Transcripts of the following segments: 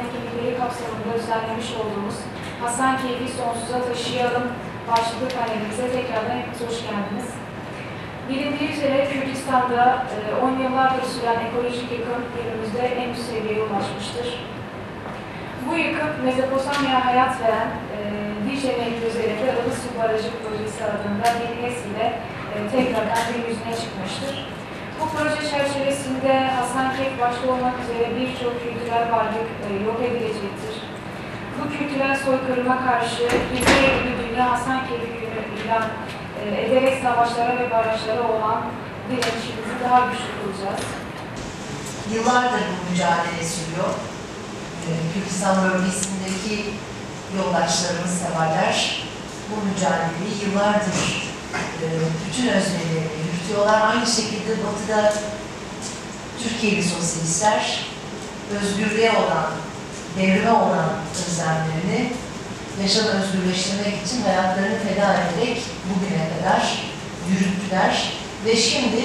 etkinlikleri kapsamında düzenlemiş olduğumuz Hasankeyf'i sonsuza taşıyalım başlıklı panelimize tekrardan hepiniz hoş geldiniz. Bilindiği üzere Kürdistan'da 10 yıllardır süren ekolojik yıkım günümüzde en üst seviyeye ulaşmıştır. Bu yıkım Mezopotamya hayat veren Dicle Nehri üzerinde Ilısu Su Barajı Projesi adında bir ile tekrardan gün yüzüne çıkmıştır. Bu proje çerçevesinde Hasankeyf başta olmak üzere birçok kültürel varlık yok edilecektir. Bu kültürel soykırıma karşı 20 Eylül Dünya Hasankeyf Günü ilan ederek savaşlara ve barajlara olan direnişimizi daha güçlü kılacağız. Yıllardır bu mücadele sürüyor. Kürdistan bölgesindeki yoldaşlarımız, severler bu mücadeleyi yıllardır bütün özverilerini yürütüyorlar. Aynı şekilde Batı'da Türkiye'li sosyalistler özgürlüğe olan, devrime olan özlemlerini yaşamı özgürleştirmek için hayatlarını feda ederek bugüne kadar yürüttüler. Ve şimdi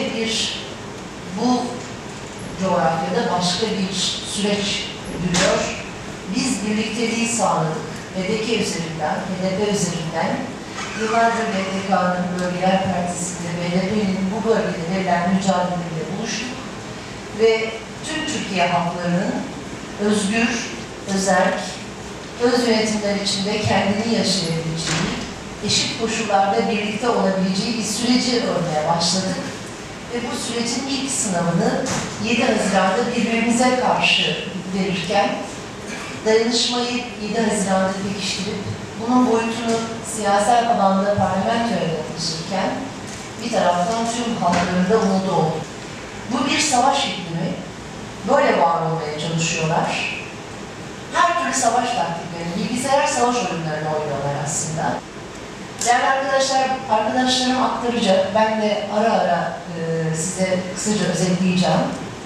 bu coğrafyada başka bir süreç yürüyor. Biz birlikteliği sağladık. HDP üzerinden yıllardır BDK'nın Bölgeler Partisi'nde BDP'nin bu bölgede verilen mücadeleyle buluştuk ve tüm Türkiye halklarının özgür, özerk, öz yönetimler içinde kendini yaşayabileceği, eşit koşullarda birlikte olabileceği bir süreci örmeye başladık. Ve bu sürecin ilk sınavını 7 Haziran'da birbirimize karşı verirken, dayanışmayı 7 Haziran'da pekiştirip, bunun boyutunu siyasal alanda parlamentoya taşırken, bir taraftan tüm halkların da umudu oldu. Bu bir savaş iklimi, böyle var olmaya çalışıyorlar. Her türlü savaş taktiklerini, bilgisayar savaş oyunlarını oynuyorlar aslında. Değerli arkadaşlar, arkadaşlarım aktaracak, ben de ara ara size kısaca özetleyeceğim.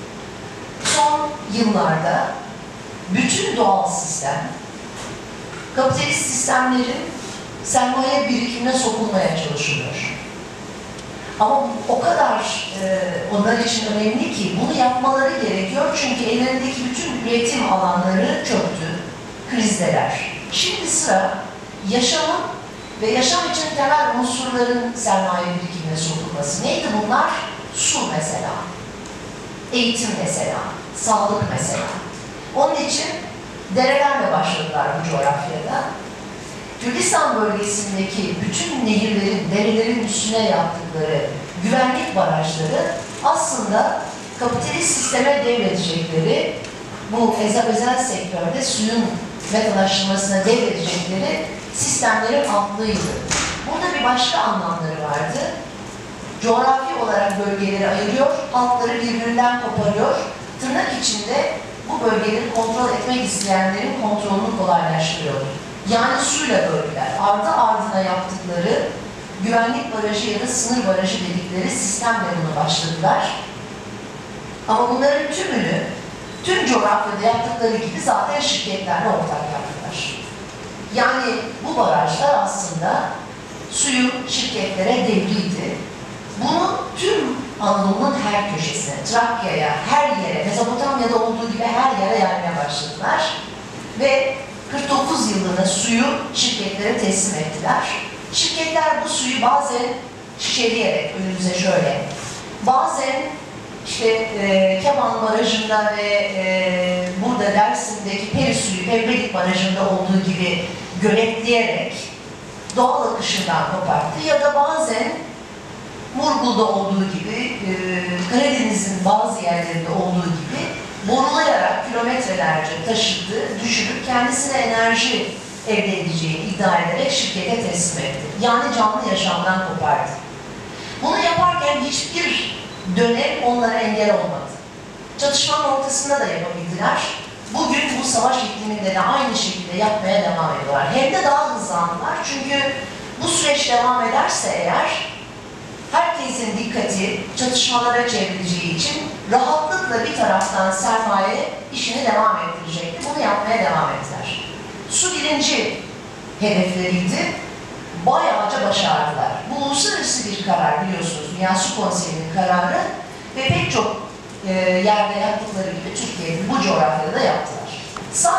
Son yıllarda bütün doğal sistem, kapitalist sistemlerin sermaye birikimine sokulmaya çalışılıyor. Ama o kadar onlar için önemli ki bunu yapmaları gerekiyor çünkü ellerindeki bütün üretim alanları çöktü, krizdeler. Şimdi sıra yaşamın ve yaşam için temel unsurların sermaye birikimine sokulması. Neydi bunlar? Su mesela, eğitim mesela, sağlık mesela. Onun için derelerle başladılar bu coğrafyada. Kürdistan bölgesindeki bütün nehirlerin, derelerin üstüne yaptıkları güvenlik barajları aslında kapitalist sisteme devredecekleri, bu özel sektörde suyun metalaştırmasına devredecekleri sistemlerin altlığıydı. Burada bir başka anlamları vardı. Coğrafi olarak bölgeleri ayırıyor, halkları birbirinden koparıyor, tırnak içinde bu bölgeleri kontrol etmek isteyenlerin kontrolünü kolaylaştırıyor. Yani suyla bölgeler, ardı ardına yaptıkları güvenlik barajı ya da sınır barajı dedikleri sistemle bunu başladılar. Ama bunların tümünü, tüm coğrafyada yaptıkları gibi zaten şirketlerle ortak yaptılar. Yani bu barajlar aslında suyu şirketlere devriydi. Bunu tüm Anadolu'nun her köşesine, Trakya'ya, her yere, Mezopotamya'da olduğu gibi her yere yaymaya başladılar. Ve 49 yılında suyu şirketlere teslim ettiler. Şirketler bu suyu bazen şişeleyerek, önümüze şöyle, bazen işte Keban Barajı'nda ve burada Dersim'deki Peri suyu, Pevbelik Barajı'nda olduğu gibi göletleyerek doğal akışından koparttı ya da bazen Murgul'da olduğu gibi, Karadeniz'in bazı yerlerinde olduğu gibi borulayarak kilometrelerce taşıdı, düşürüp kendisine enerji elde edeceğini iddia ederek şirkete teslim etti. Yani canlı yaşamdan kopardı. Bunu yaparken hiçbir dönem onlara engel olmadı. Çatışmanın ortasında da yapabildiler. Bugün bu savaş ikliminde de aynı şekilde yapmaya devam ediyorlar. Hem de daha hızlandılar çünkü bu süreç devam ederse eğer herkesin dikkati çatışmalara çevrileceği için rahatlıkla bir taraftan sermaye işini devam ettirecekti. Bunu yapmaya devam ettiler. Su birinci hedefleriydi. Bayağıca başardılar. Bu uluslararası bir karar biliyorsunuz. Dünya Su Konseyi'nin kararı ve pek çok yerde yaptıkları gibi Türkiye'nin bu coğrafyada da yaptılar. Sadece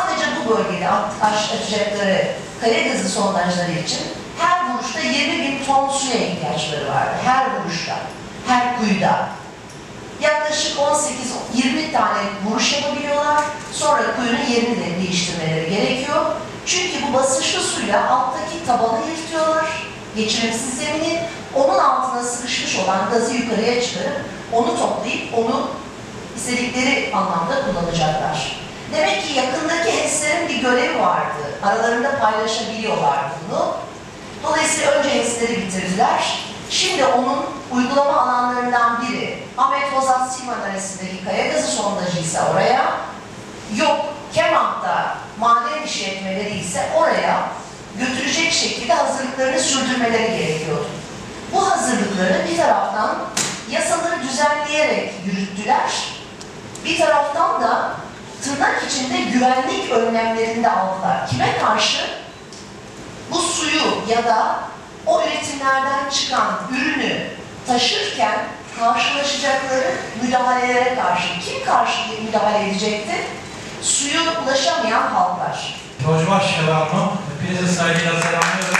bu bölgede açacakları kaya gazı sondajları için her vuruşta 20.000 ton suya ihtiyaçları vardı. Her vuruşta, her kuyuda. Yaklaşık 18-20 tane vuruş yapabiliyorlar. Sonra kuyunun yerini de değiştirmeleri gerekiyor. Çünkü bu basınçlı suyla alttaki tabanı yırtıyorlar. Geçirimsiz zemini, onun altına sıkışmış olan gazı yukarıya çıkarıp onu toplayıp onu istedikleri anlamda kullanacaklar. Demek ki yakındaki HES'lerin bir görevi vardı. Aralarında paylaşabiliyorlardı bunu. Dolayısıyla önce HES'leri bitirdiler. Şimdi onun uygulama alanlarından biri Ahmet Hozat Silvan arasındaki kaya gazı sondajı ise oraya, yok Kemant'ta maden işletmeleri ise oraya götürecek şekilde hazırlıklarını sürdürmeleri gerekiyordu. Bu hazırlıkları bir taraftan yasaları düzenleyerek yürüttüler, bir taraftan da tırnak içinde güvenlik önlemlerini de aldılar. Kime karşı? Bu suyu ya da o üretimlerden çıkan ürünü taşırken karşılaşacakları müdahalelere karşı. Kim karşı müdahale edecekti? Suyu ulaşamayan halklar. Rojbaş Şevanlı, hepinize saygıyla selamlıyorum.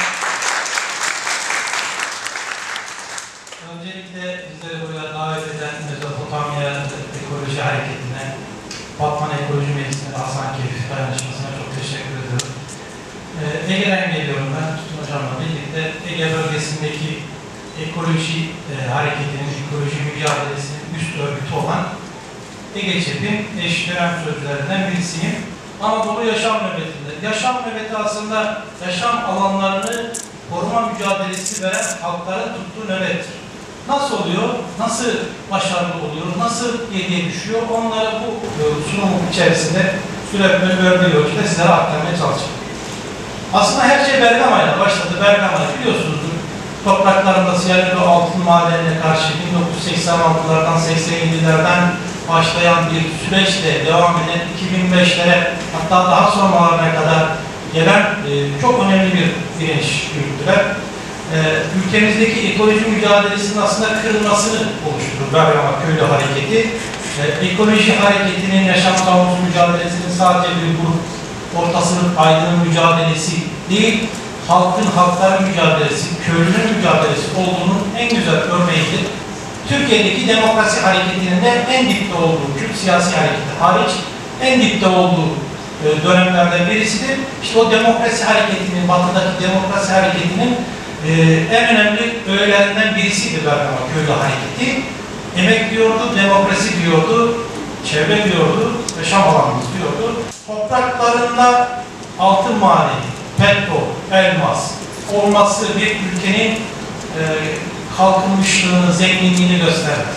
Öncelikle bizleri buraya davet eden Mezopotamya Ekoloji Hareketi'ne, Batman Ekoloji Meclisi'ne, Hasankeyf dayanışmasına çok teşekkür ediyorum. Ege'den geliyorum ben, Tutun Hocam'la birlikte. Ege bölgesindeki ekoloji hareketinin, ekoloji mücadelesinin üst örgütü olan Ege Çep'in eş dönem sözcülerinden birisiyim. Anadolu Yaşam Nöbeti'nde. Yaşam nöbeti aslında yaşam alanlarını koruma mücadelesi veren halkların tuttuğu nöbettir. Nasıl oluyor? Nasıl başarılı oluyor? Nasıl geriye düşüyor? Onları bu sunum içerisinde sürekli gördüğü ölçüde sizlere aktarmaya çalışacağım. Aslında her şey Bergama'yla başladı. Bergama'yı biliyorsunuzdur. Topraklarında Siyerlo altın madenine karşı 1986'lardan 87'lerden başlayan bir süreçle devam eden 2005'lere hatta daha sonralarına kadar gelen çok önemli bir direnç yürüttüler. Ülkemizdeki ekoloji mücadelesinin aslında kırılmasını oluşturur Bergama Köylü Hareketi. Ekoloji hareketinin yaşam savunucu mücadelesinin sadece bir grup orta sınıf aydının mücadelesi değil, halkların mücadelesi, köylünün mücadelesi olduğunun en güzel örneğidir. Türkiye'deki demokrasi hareketinin de en dipte olduğu, Kürt siyasi hareketi hariç en dipte olduğu dönemlerden birisidir. İşte o demokrasi hareketinin, batıdaki demokrasi hareketinin en önemli öğelerinden birisiydi Bergama Köylü Hareketi. Emek diyordu, demokrasi diyordu, çevre diyordu, yaşam alanımız diyordu. Topraklarında altın madeni, petrol, elmas olması bir ülkenin kalkınmışlığını, zenginliğini gösterir.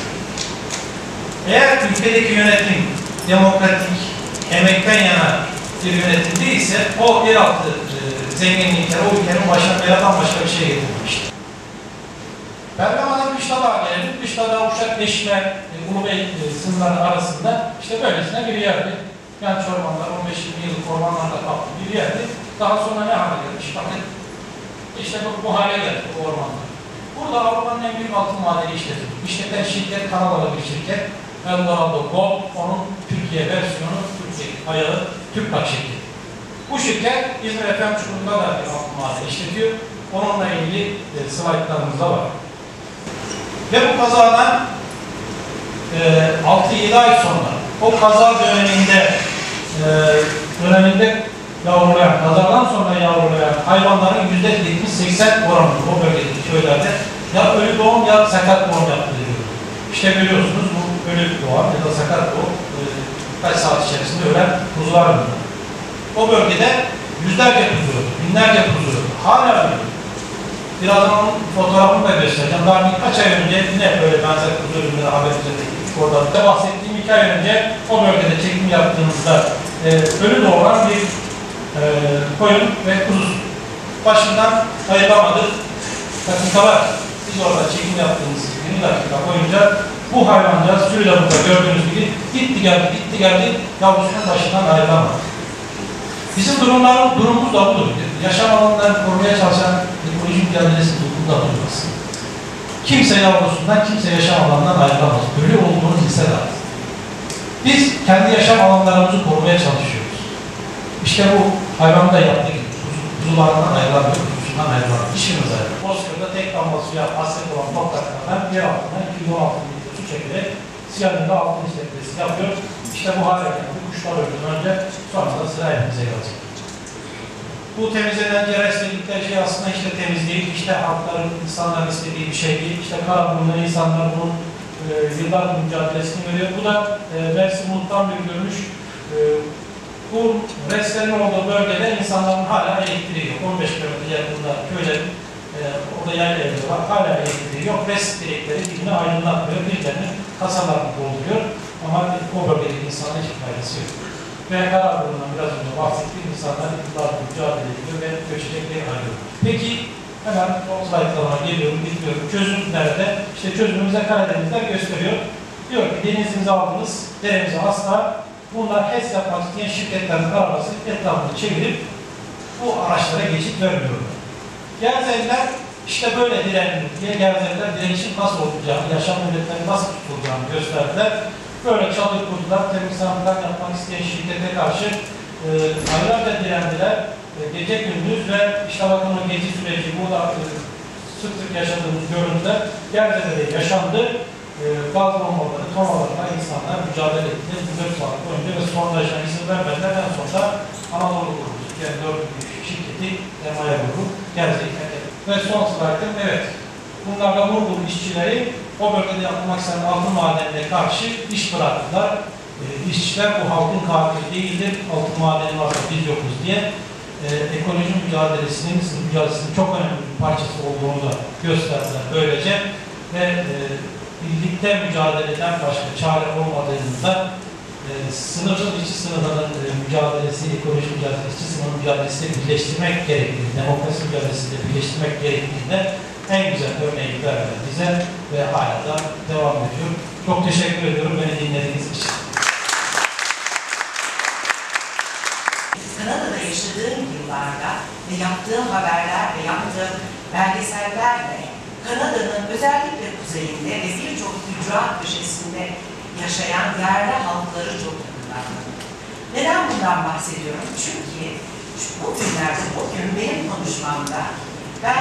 Eğer ülkedeki yönetim demokratik, emekten yana bir yönetim değilse o yeraltı zenginlikler o ülkenin başına beladan başka bir şey getirmiştir. Bergama'nın Kışladağ'a gelelim. Kışladağ, Uşak, Eşme, Ulubey sınırları arasında işte böylesine bir yerdi. Genç ormanlar, 15-20 yıllık ormanlarda kaplı bir yerdi. Daha sonra ne hale gelmiş? Bakın işte bu hale geldi bu ormanlar. Burada Avrupa'nın en büyük altın madeni işletiyor. İşleten şirket Kanadalı bir şirket. Eldorado Gold, onun Türkiye versiyonu, Türkiye ayağı Tüpraş şirketi. Bu şirket İzmir Efem Çukuru'nda da bir altın madeni işletiyor. Onunla ilgili slaytlarımız da var. Ve bu kazadan 6-7 ay sonra o kaza döneminde yavrulayan, kazadan sonra yavrulayan hayvanların %70-80 oranında o bölgedeki köylerde ya ölü doğum ya sakat doğum yaptırılıyor. İşte görüyorsunuz bu ölü doğum ya da sakat doğum kaç saat içerisinde ölen kuzular ölüyor. O bölgede yüzlerce kuzu, binlerce kuzu hala ölüyor. Birazdan onun fotoğrafını da göstereceğim. Daha birkaç ay önce yine böyle benzer kuzu ölümleri haberimize orada da bahsettiğim 2 ay önce o bölgede çekim yaptığımızda ölü doğuran bir koyun ve kuzu başından ayrılamadı. Dakikalar biz orada çekim yaptığımız 20 dakika boyunca bu hayvancağız sürüyle burada gördüğünüz gibi gitti geldi yavrusunun başından ayrılamadı. Bizim durumumuz da budur. Yaşam alanlarını korumaya çalışan ekoloji mücadelesi burada durmaz. Kimse yavrusundan, kimse yaşam alanından ayrılamaz. Ölü olduğunu bilse lazım. Biz kendi yaşam alanlarımızı korumaya çalışıyoruz. İşte bu hayvanı da yaptığı gibi kuzularından ayrılamıyor, kuzusundan ayrılamıyor. İşimiz ayrılıyor. Bozkır'da tek damla suya hasret olan topraklardan yer altından 216 litre su çekerek Siyan'ın da altın işletmesi yapıyor. İşte bu hale geldi. Kuşlar öldüğünden önce sonra da sıra elimize gelecek. Bu temizlenen cerrahisi dedikleri şey aslında işte temizlik, işte halkların, insanların istediği bir şey değil. İşte Karaburun'da insanlar bunun yıllardır mücadelesini veriyor. Bu da Mersin Mulut'tan bir görünüş. Bu restlerin olduğu bölgede insanların hala elektriği yok. 15 kilometre yakında köylerin orada yerli evleri var. Hala elektriği yok. Rest direkleri birini aydınlatmıyor. Birilerinin kasalarını dolduruyor. Ama o bölgedeki insanların hiçbir faydası yok. Ve Karaburun'dan biraz önce bahsettiğim insanlar yıllardır mücadele ediyor ve göçecekleri arıyor. Peki hemen o slaytlarına geliyorum, bitmiyorum. Çözüm nerede? İşte çözümümüze Karadenizler gösteriyor. Diyor ki denizimizi aldınız, deremizi asla. Bunlar HES yapmak isteyen şirketlerin arabası etrafını çevirip bu araçlara geçit vermiyorlar. Gerzeliler işte böyle direniyor diye Gerzeliler direnişin nasıl olacağını, yaşam milletlerinin nasıl tutulacağını gösterdiler. Böyle çadır kurdular, temiz sanatlar yapmak isteyen şirkete karşı aylarca direndiler. Gece gündüz ve işte bakın o gezi süreci, burada sık sık yaşadığımız görüntüler Gerzeli'de yaşandı. Gaz bombaları, tomalarla insanlar mücadele ettiler. 4 saat boyunca ve sondajına izin vermediler. En sonunda Anadolu grubu, yani 4 şirketi Emaya grubu Gerze'yi terk etti. Ve son slaytım, evet, bunlarla vurduğum işçileri o bölgede yapılmak istenen altın madenine karşı iş bıraktılar. İşçiler bu halkın katili değildir, altın madeni varsa biz yokuz diye ekoloji mücadelesinin çok önemli bir parçası olduğunu da gösterdiler böylece ve birlikte mücadeleden başka çare olmadığında sınıfın içi sınıfının mücadelesi, ekoloji mücadelesi, içi sınıfın mücadelesiyle birleştirmek gerektiğinde, demokrasi mücadelesiyle birleştirmek gerektiğinde en güzel örneği verdiler bize ve hala da devam ediyor. Çok teşekkür ediyorum beni dinlediğiniz için. Kanada'da yaşadığım yıllarda ve yaptığım haberler ve yaptığım belgesellerle Kanada'nın özellikle kuzeyinde ve birçok ücra köşesinde yaşayan yerli halkları çok yakından. Neden bundan bahsediyorum? Çünkü bugün benim konuşmamda ben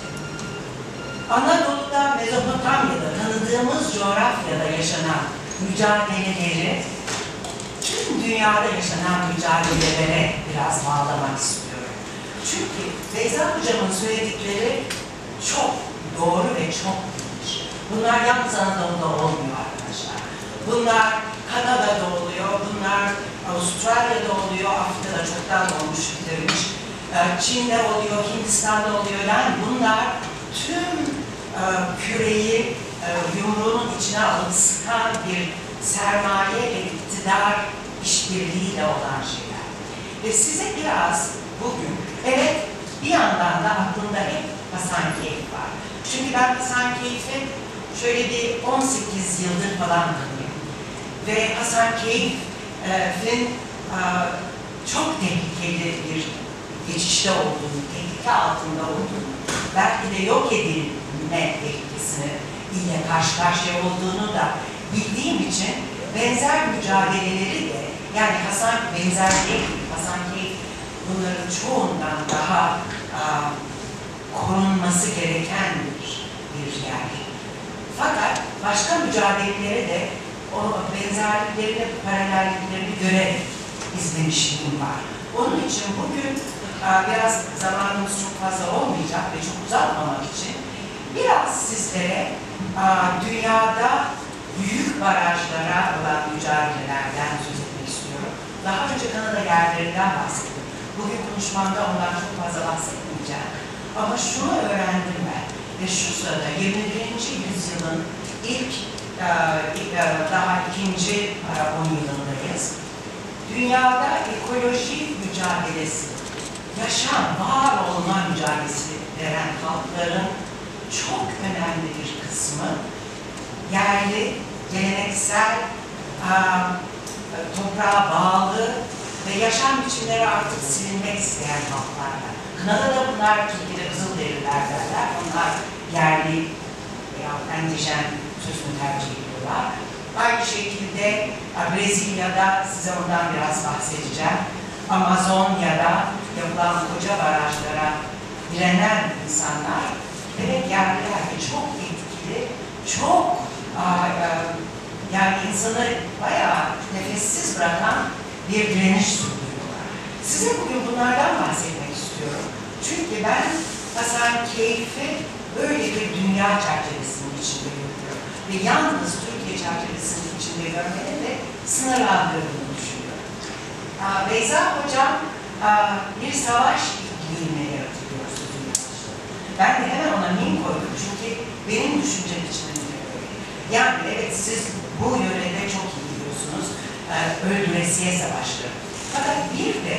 Anadolu'da, Mezopotamya'da tanıdığımız coğrafyada yaşanan mücadeleleri tüm dünyada yaşanan mücadelelere biraz bağlamak istiyorum. Çünkü Beyza Hocam'ın söyledikleri çok doğru ve çok ilginç. Bunlar yalnız Anadolu'da olmuyor arkadaşlar. Bunlar Kanada'da oluyor, bunlar Avustralya'da oluyor, Afrika'da çoktan olmuş bitirmiş. Çin'de oluyor, Hindistan'da oluyor. Yani bunlar tüm küreyi yumruğunun içine alıp sıkan bir sermaye ve iktidar işbirliğiyle olan şeyler. Ve size biraz bugün, evet bir yandan da aklımda hep Hasankeyf var. Çünkü ben Hasankeyf'i şöyle bir 18 yıldır falan tanıyorum. Ve Hasankeyf'in çok tehlikeli bir geçişte olduğunu, tehlike altında olduğunu, belki de yok edilme tehlikesini ile karşı karşıya olduğunu da bildiğim için benzer mücadeleleri de, yani Hasankeyf bunların çoğundan daha korunması gereken bir yer. Fakat başka mücadelelere de o benzerliklerini, paralelliklerini görerek izlemişliğim var. Onun için bugün biraz zamanımız çok fazla olmayacak ve çok uzatmamak için biraz sizlere dünyada büyük barajlara olan mücadelelerden söz etmek istiyorum. Daha önce Kanada yerlerinden bahsettim. Bugün konuşmamda ondan çok fazla bahsetmeyeceğim. Ama şunu öğrendim ben ve şu sırada 21. yüzyılın daha ikinci 10 yılındayız. Dünyada ekoloji mücadelesi, yaşam, var olma mücadelesi veren halkların çok önemli bir kısmı yerli, geleneksel, toprağa bağlı ve yaşam biçimleri artık silinmek isteyen halklarla. Kanada'da bunlar, Türkiye'de Kızılderililer derler, onlar yerli veya endijen sözünü tercih ediyorlar. Aynı şekilde Brezilya'da, size ondan biraz bahsedeceğim, Amazonya'da yapılan koca barajlara direnen insanlar evet geldiler ve çok etkili, çok yani insanı bayağı nefessiz bırakan bir direniş sürdürüyorlar. Size bugün bunlardan bahsetmek istiyorum. Çünkü ben Hasankeyf'i böyle bir dünya çerçevesinin içinde görüyorum. Ve yalnız Türkiye çerçevesinin içinde görmenin de sınırlandırdığını düşünüyorum. Beyza Hocam bir savaş iklimi yaratıyor sözünü başladı. Ben de hemen ona min koydum çünkü benim düşüncem içinde öyle. Yani evet siz bu yörede çok iyi biliyorsunuz öldüresiye savaşları. Fakat bir de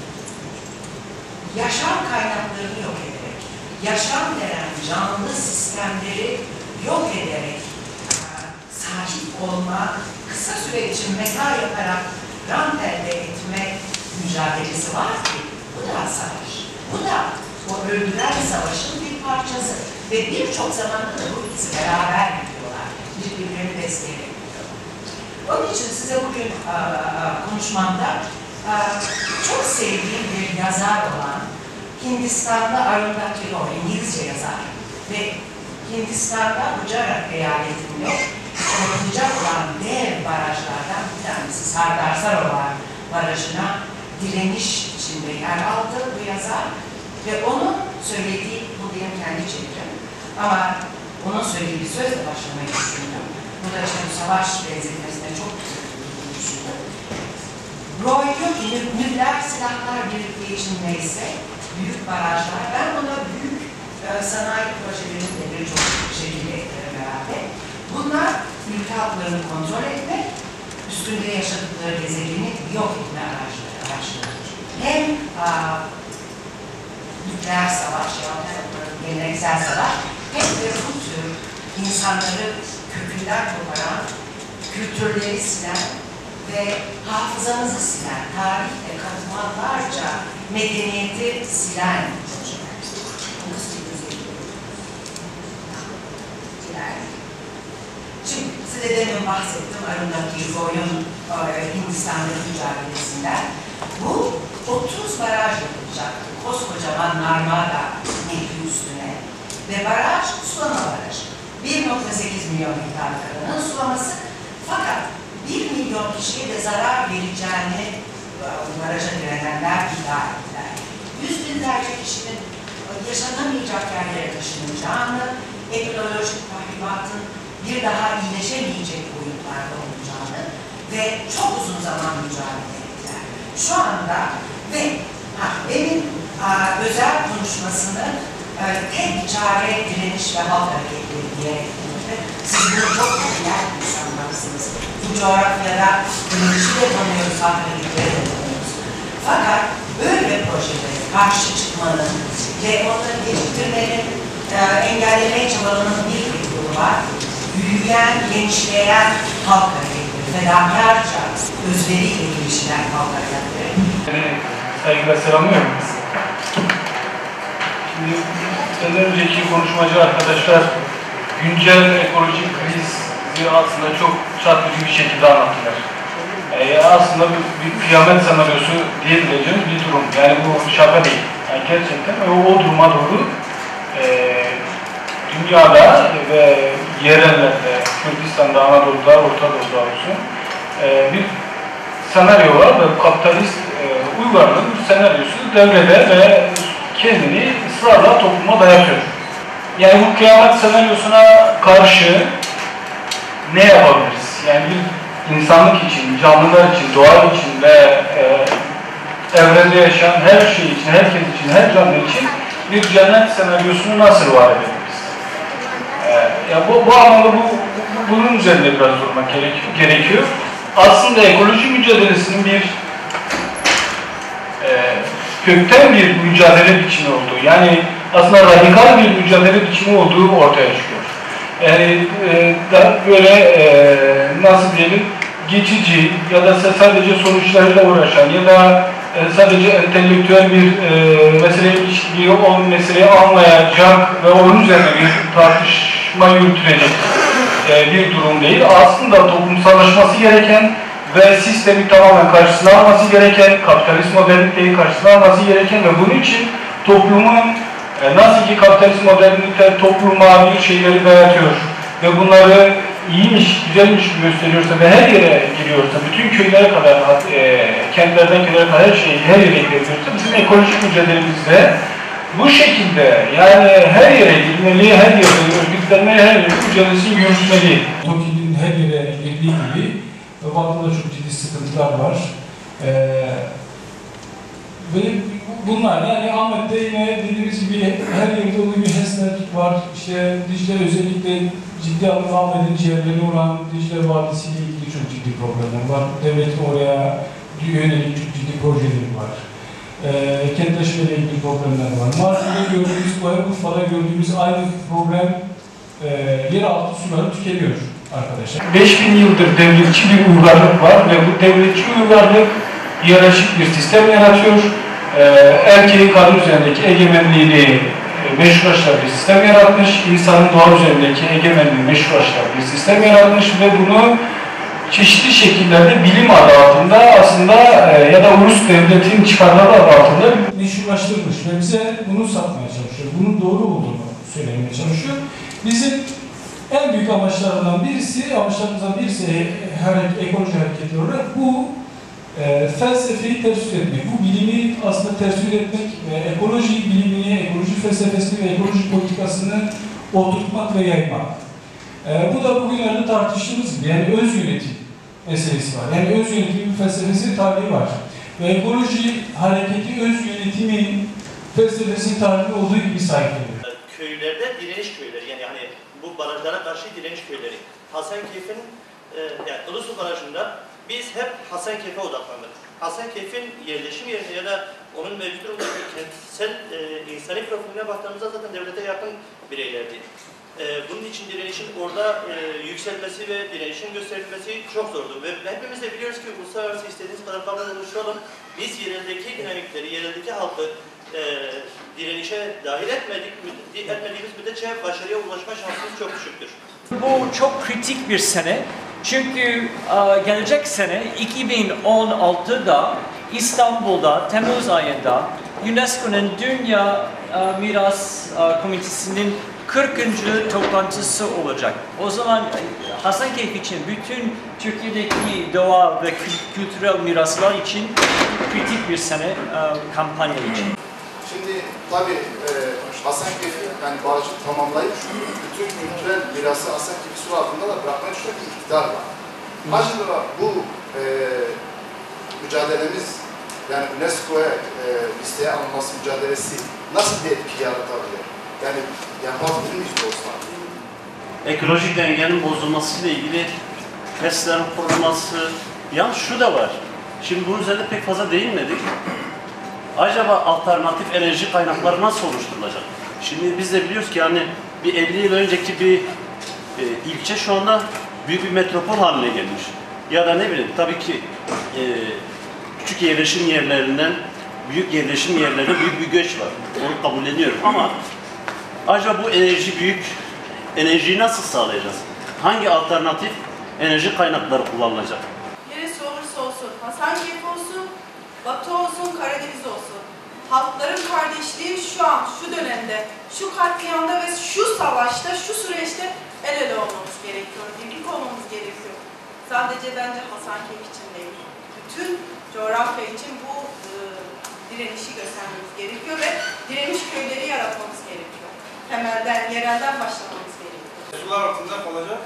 yaşam kaynaklarını yok ederek, yaşam veren canlı sistemleri yok ederek sahip olma, kısa süre için meta yaparak rant elde etme mücadelesi var ki bu da savaş. Bu da o öldüren savaşın bir parçası. Ve birçok zamanda da bu ikisi beraber gidiyorlar. Birbirlerini destekliyorlar. Onun için size bugün konuşmamda çok sevdiğim bir yazar olan Hindistan'da Arundhati Roy, İngilizce yazar ve Hindistan'da Gujarat eyaletinde kurulacak olan dev barajlardan bir tanesi Sardar Sarovar Barajı'na direniş içinde yer aldı bu yazar ve onun söylediği, bu benim kendi çevirim ama onun söylediği bir sözle başlamayı düşündüm. Bu da işte bu savaş benzetmesine çok düşündüm. Roy diyor ki nükleer silahlar birlikte için neyse, büyük barajlar, ben ona büyük sanayi projelerinin de birçok şekilde eklerim herhalde. Bunlar ülke halklarını kontrol etmek, üstünde yaşadıkları gezegeni yok etme araçları. Hem nükleer savaş, geleneksel savaş, hem de bu tür insanları kökünden koparan, kültürleri silen ve hafızamızı silen, tarihte katmanlarca medeniyeti silen Şimdi size demin bahsettim Arundhati Roy'un Hindistan'daki mücadelesinden. Bu 30 baraj yapılacaktı. Koskocaman Narmada Nehri üstüne. Ve baraj sulama barajı. 1.8 milyon hektar kalanın sulaması. Fakat 1 milyon kişiye de zarar vereceğini baraja direnenler iddia ettiler. Yüz binlerce kişinin yaşanamayacak yerlere taşınacağını, ekolojik tahribatın bir daha iyileşemeyecek boyutlarda olacağını ve çok uzun zaman mücadele ettiler. Şu anda ve benim özel konuşmasını tek çare direniş ve halk hareketleri diye siz bunu çok popüler insanlarsınız. Bu coğrafyada direnişi de tanıyoruz, halk hareketleri de tanıyoruz. Fakat böyle projelere karşı çıkmanın ve onları geciktirmenin, engellemeye çabalamanın bir yolu var. Büyüyen, genişleyen halk hareketleri, fedakarca özveriyle geliştiren halk hareketleri. Saygıyla selamlıyorum. Şimdi senden önceki konuşmacı arkadaşlar güncel ekolojik krizi aslında çok çarpıcı bir şekilde anlattılar. Aslında bir kıyamet senaryosu diyebileceğimiz bir durum. Yani bu şaka değil. Yani gerçekten o duruma doğru dünyada ve yerellerde, Kürdistan'da, Anadolu'da, Orta Doğu'da olsun bir senaryo var ve kapitalist uygarlığın bir senaryosu devrede ve kendini ısrarla topluma dayatıyor. Yani bu kıyamet senaryosuna karşı ne yapabiliriz? Yani bir insanlık için, canlılar için, doğa için ve evrende yaşayan her şey için, herkes için, her canlı için bir cennet senaryosunu nasıl var edebiliriz? Ya bu anlamda bunun üzerinde biraz durmak gerekiyor. Aslında ekoloji mücadelesinin bir kökten bir mücadele biçimi olduğu, yani aslında radikal bir mücadele biçimi olduğu ortaya çıkıyor. Yani böyle nasıl diyelim, geçici ya da sadece sonuçlarıyla uğraşan ya da sadece entelektüel bir mesele ilişkili, o meseleyi anlayacak ve onun üzerine bir tartışma yürütülecek bir durum değil. Aslında toplumsallaşması gereken ve sistemi tamamen karşısına alması gereken, kapitalist moderniteyi karşısına alması gereken ve bunun için toplumun nasıl ki kapitalist modernite topluma bir şeyleri dayatıyor ve bunları iyiymiş, güzelmiş gösteriyorsa ve her yere giriyorsa, bütün köylere kadar, kentlerden köylere kadar her yere girebiliyorsa, bizim ekolojik mücadelemizde bu şekilde, yani her yere girmeli, her yere örgütlenmeli, her yere mücadelesi yürütmeli. TOKİ'nin her yere girdiği gibi Van'da da çok ciddi sıkıntılar var. Ve bunlar yani Ahmet'te yine dediğimiz gibi her yerde olduğu bir HESNET var. İşte Dicle özellikle ciddi alım almayan ciğerleri olan Dicle Vadisi ile ilgili çok ciddi problemler var. Devletin oraya yönelik çok ciddi projeleri var. Kentleşme ile ilgili problemler var. Mardin'de gördüğümüz, Urfa'da gördüğümüz aynı problem yeraltı suları tükeniyor arkadaşlar. 5000 yıldır devletçi bir uygarlık var ve bu devletçi uygarlık hiyerarşik bir sistem yaratıyor. Erkeğin kadın üzerindeki egemenliğini meşrulaştıran bir sistem yaratmış, insanın doğa üzerindeki egemenliğini meşrulaştıran bir sistem yaratmış ve bunu çeşitli şekillerde bilim adı altında aslında ya da ulus devletin çıkarları adı altında meşrulaştırmış ve bize bunu satmaya çalışıyor. Bunun doğru olduğunu söylemeye çalışıyor. Bizim en büyük amaçlarımızdan birisi ekoloji hareketi olarak bu felsefeyi tersür etmek, bu bilimi aslında tersür etmek ve ekoloji bilimini, ekoloji felsefesini ve ekoloji politikasını oturtmak ve yaymak. Bu da bugünlerde tartıştığımız gibi yani öz yönetim meselesi var. Yani öz yönetimin felsefesi tarihi var. Ve ekoloji hareketi öz yönetimin felsefesi tarihi olduğu gibi sahipleniyor. Köylerde direniş köyleri yani hani bu barajlara karşı direniş köyleri. Hasankeyf'in yani Ilısu Barajı'nda biz hep Hasankeyf'e odaklandık. Hasankeyf'in yerleşim yerine ya da onun mevcut durumdaki kentsel insani profiline baktığımızda zaten devlete yakın bireylerdi. Bunun için direnişin orada yükselmesi ve direnişin gösterilmesi çok zordu. Ve hepimiz de biliyoruz ki uluslararası istediğiniz kadar fazla oluşturalım. Biz yereldeki dinamikleri, yereldeki halkı direnişe dahil etmediğimiz müddetçe başarıya ulaşma şansımız çok düşüktür. Bu çok kritik bir sene. Çünkü gelecek sene 2016'da İstanbul'da Temmuz ayında UNESCO'nun Dünya Miras Komitesi'nin 40. toplantısı olacak. O zaman Hasankeyf için bütün Türkiye'deki doğa ve kültürel miraslar için kritik bir sene kampanya için. Şimdi tabii Hasankeyf'i yani barajı tamamlayıp bütün kültürel mirası Hasankeyf'i sur altında da bırakmaya düşünen bir iktidar var. Acaba bu mücadelemiz yani UNESCO'ya listeye alınması mücadelesi nasıl bir etki yaratabilir? Yani yapabilir miyiz bu olsa? Ekolojik dengenin bozulmasıyla ilgili HES'lerin kurulması, yalnız şu da var. Şimdi bunun üzerinde pek fazla değinmedik. Acaba alternatif enerji kaynakları nasıl oluşturulacak? Şimdi biz de biliyoruz ki yani bir 50 yıl önceki bir ilçe şu anda büyük bir metropol haline gelmiş. Ya da ne bileyim tabii ki küçük yerleşim yerlerinden büyük yerleşim yerlerine büyük bir göç var. Onu kabulleniyorum ama acaba bu enerjiyi nasıl sağlayacağız? Hangi alternatif enerji kaynakları kullanılacak? Neresi olursa olsun, Hasankeyf olsun, Batı olsun, Karadeniz olsun. Halkların kardeşliği şu an, şu dönemde, şu katliamda ve şu savaşta, şu süreçte el ele olmamız gerekiyor, birlik olmamız gerekiyor. Sadece bence Hasankeyf için değil, bütün coğrafya için bu direnişi göstermemiz gerekiyor ve direniş köyleri yaratmamız gerekiyor. Temelden, yerelden başlamamız gerekiyor. Sular altında kalacak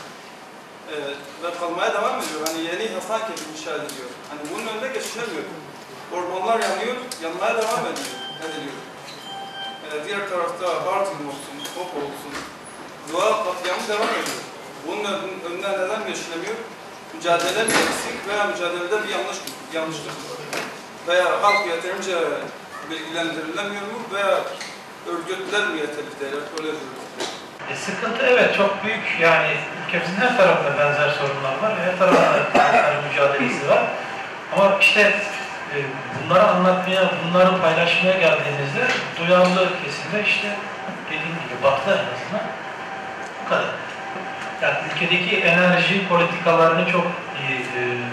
ve kalmaya devam ediyor. Hani yeni Hasankeyf inşa ediliyor. Hani bunun önünde geçilemiyor. Ormanlar yanıyor, yanmaya devam ediliyor. Diğer tarafta Bartın olsun, Kop olsun, doğa katliamı devam ediyor. Bunun önüne neden geçilemiyor? Mücadele bir eksik veya mücadelede bir yanlışlık var. Veya halk yeterince bilgilendirilemiyor mu veya örgütler mi yeterli değil, öyle diyoruz. Sıkıntı evet çok büyük yani ülkemizin her tarafında benzer sorunlar var, her tarafta mücadelesi var. Ama işte bunları anlatmaya, bunları paylaşmaya geldiğimizde duyarlı kesimde işte dediğim gibi Batı en azından bu kadar. Yani ülkedeki enerji politikalarını çok iyi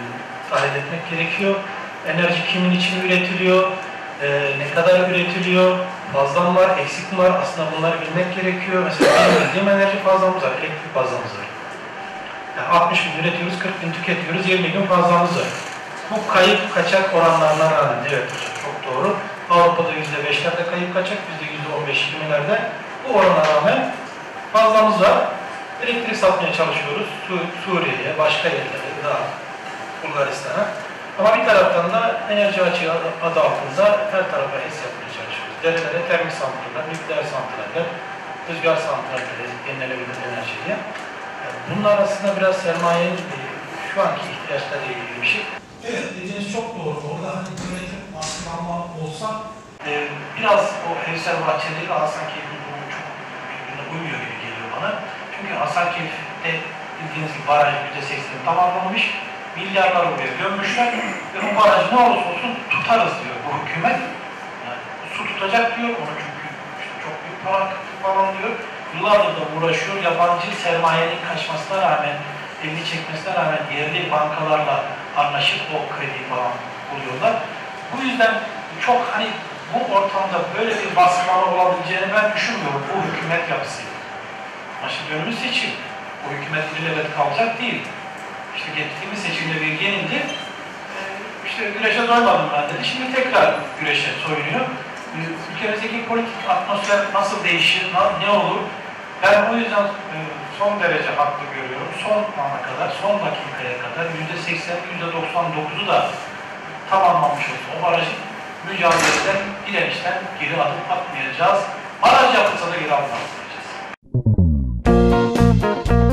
tahlil etmek gerekiyor. Enerji kimin için üretiliyor, ne kadar üretiliyor, fazla mı var, eksik mi var, aslında bunları bilmek gerekiyor. Mesela benim bildiğim enerji fazlamız var, elektrik fazlamız var. Yani 60 bin üretiyoruz, 40 bin tüketiyoruz, 20 gün fazlamız var. Bu kayıp kaçak oranlarına rağmen, evet hocam çok doğru. Avrupa'da %5'lerde kayıp kaçak, bizde %15-20'lerde. Bu orana rağmen fazlamız var. Elektrik satmaya çalışıyoruz. Suriye'ye, başka yerlere, daha Bulgaristan'a. Ama bir taraftan da enerji açığı adı altında her tarafa HES yapmaya çalışıyoruz. Derelere termik santraller, nükleer santraller, rüzgar santralleri, yenilenebilir enerjiye. Yani bunlar aslında biraz sermayenin şu anki ihtiyaçlarıyla ilgili bir şey. Evet, dediğiniz çok doğru. Orada hani yönetim baskılanma olsa biraz o Hevser Bahçeli ve Hasankeyf'in durumu çok birbirine uymuyor gibi geliyor bana. Çünkü Hasankeyf'te bildiğiniz gibi baraj %80'i tamamlamış, milyarlar oraya gömmüşler ve o baraj ne olursa olsun tutarız diyor bu hükümet. Yani su tutacak diyor, onu çünkü işte çok büyük para falan diyor. Yıllardır da uğraşıyor, yabancı sermayenin kaçmasına rağmen, elini çekmesine rağmen yerli bankalarla anlaşıp o krediyi falan buluyorlar. Bu yüzden çok hani bu ortamda böyle bir baskılama olabileceğini ben düşünmüyorum bu hükümet yapısıyla. Şimdi önümüz seçim. Bu hükümet ilelebet kalacak değil. İşte geçtiğimiz seçimde bir yenildi. İşte güreşe doymadım ben dedi. Şimdi tekrar güreşe soyunuyor. Ülkemizdeki politik atmosfer nasıl değişir, ne olur? Ben o yüzden son derece haklı görüyorum. Son ana kadar, son dakikaya kadar %80, %99'u da tamamlanmış olsun. O barajın mücadeleden, direnişten geri adım atmayacağız. Baraj yapılsa da geri adım atmayacağız.